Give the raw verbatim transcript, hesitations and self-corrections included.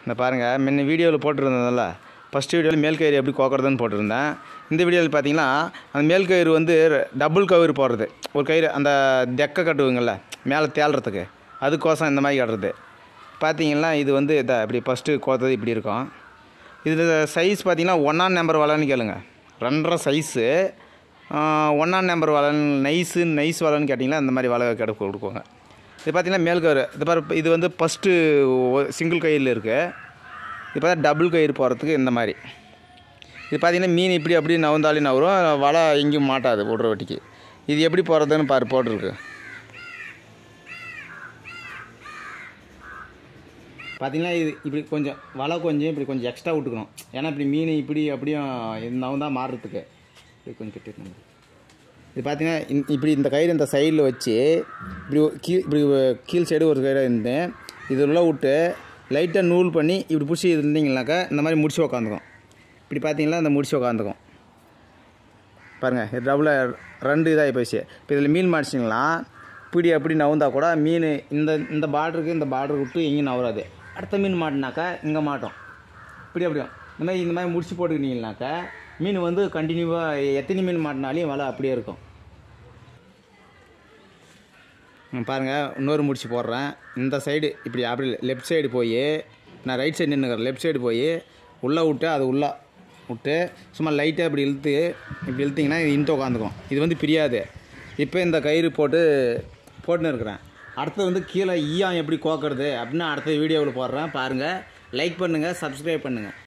இந்த பாருங்கள், முன்ன வீடியோவில் போட்டிருந்ததில்ல, ஃபஸ்ட்டு வீடியோவில் மேல் கயிறு எப்படி கோக்கிறதுன்னு போட்டிருந்தேன். இந்த வீடியோவில் பார்த்தீங்கன்னா அந்த மேல் கயிறு வந்து டபுள் கயிறு போடுறது. ஒரு கயிறு அந்த தெக்கை கட்டுவீங்கள்ல மேலே தேள்றதுக்கு, அதுக்கோசம் இந்த மாதிரி கட்டுறது. பார்த்தீங்கன்னா இது வந்து இதை இப்படி ஃபஸ்ட்டு கோத்தது இப்படி இருக்கும். இது சைஸ் பார்த்தீங்கன்னா ஒன்றாம் நம்பர் வலைன்னு கேளுங்க. ரெண்டரை சைஸு ஒன்றாம் நம்பர் வலைன்னு நைஸு நைஸ் வலைன்னு கேட்டிங்கன்னா இந்த மாதிரி வலை கிடக்கு கொடுக்குவாங்க. இது பார்த்திங்கன்னா மேல் கயிறு இது பாரு, இது வந்து ஃபஸ்ட்டு சிங்கிள் கயிறில் இருக்குது. இது பார்த்தா டபுள் கயிறு போகிறதுக்கு இந்த மாதிரி. இது பார்த்திங்கன்னா மீன் இப்படி அப்படி நவுந்தாலும் நவரும், வலை எங்கேயும் மாட்டாது விடுற வட்டிக்கு. இது எப்படி போகிறதுன்னு பாரு போட்டிருக்கு. பார்த்திங்கன்னா இது இப்படி கொஞ்சம் வலை கொஞ்சம் இப்படி கொஞ்சம் எக்ஸ்ட்ரா விட்டுக்கணும். ஏன்னா இப்படி மீன் இப்படி அப்படியும் நவுந்தான் மாறுறதுக்கு இப்படி கொஞ்சம் கட்டிடணும். இது பார்த்திங்கன்னா இப்படி இந்த கயிறு இந்த சைடில் வச்சு இப்படி கீழ் இப்படி கீழ் சைடு ஒரு கயிறு இருந்து இது உள்ள விட்டு லைட்டாக நூல் பண்ணி இப்படி பிடிச்சி இருந்தீங்கன்னாக்கா இந்த மாதிரி முடிச்சு உக்காந்துக்கும். இப்படி பார்த்தீங்கன்னா இந்த முடிச்சு உக்காந்துக்கும் பாருங்கள். இது டபுளாக ரெண்டு இதாகி போயிடுச்சு. இப்போ இதில் மீன் மாடிச்சிங்களா இப்படி அப்படி நவுந்தா கூட மீன் இந்த இந்த பார்டருக்கு இந்த பார்டர் விட்டு எங்கேயும் நவராது. அடுத்த மீன் மாட்டினாக்கா இங்கே மாட்டோம். இப்படி அப்படியும் இந்த மாதிரி இந்த மாதிரி முடிச்சு போட்டுக்கிட்டீங்கன்னாக்கா மீன் வந்து கண்டினியூவாக எத்தனை மீன் மாட்டினாலையும் வலை அப்படியே இருக்கும். பாருங்கள், இன்னொரு முடிச்சு போடுறேன். இந்த சைடு இப்படி அப்படி லெஃப்ட் சைடு போய் நான் ரைட் சைடு நின்றுக்கிறேன். லெஃப்ட் சைடு போய் உள்ளே விட்டு அது உள்ளே விட்டு சும்மா லைட்டாக இப்படி இழுத்து இப்படி இழுத்திங்கன்னா இது இன்ட்டு உட்காந்துக்கும். இது வந்து பிரியாது. இப்போ இந்த கயிறு போட்டு போட்டுன்னு இருக்கிறேன். அடுத்து வந்து கீழே ஈயாம் எப்படி கோக்கிறது அப்படின்னு அடுத்த வீடியோவில் போடுறேன். பாருங்கள், லைக் பண்ணுங்கள், சப்ஸ்கிரைப் பண்ணுங்கள்.